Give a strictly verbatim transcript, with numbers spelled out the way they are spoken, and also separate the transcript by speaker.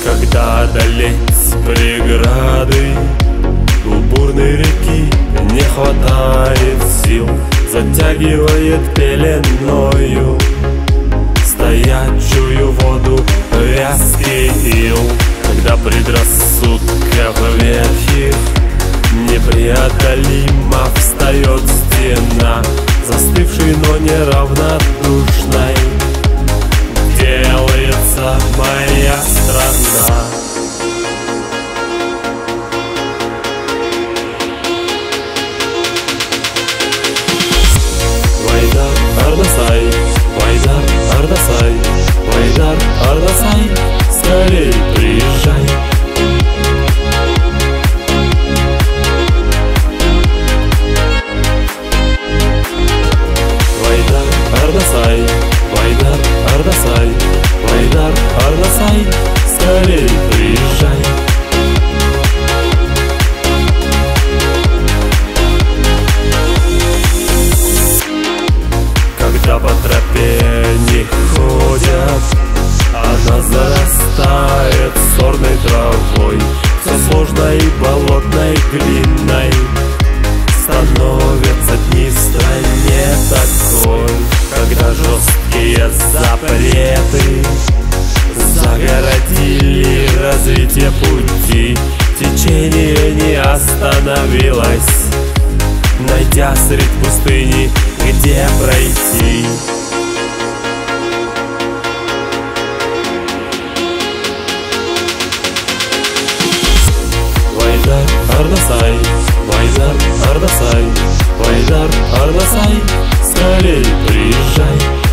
Speaker 1: Когда одолеть преграды у бурной реки не хватает сил, затягивает пеленою стоячую воду вязкий ил. Когда предрассудков верхих непреодолимо встает стена, застывшей, но неравнодушной делается моя страна. Вайдар Ардасай, Вайдар Ардасай, Вайдар Ардасай, скорей приезжай. Вайдар Ардасай, Вайдар Ардасай, Вайдар Ардасай, скорей приезжай. Когда по тропе не ходят, она зарастает сорной травой, все сложной болотной глиной. Становятся дни в стране такой, когда жесткие запреты загородили развитие пути. Течение не остановилось, найдя средь пустыни, где пройти. Вайдар Ардасай, Вайдар Ардасай, Вайдар Ардасай, скорей приезжай.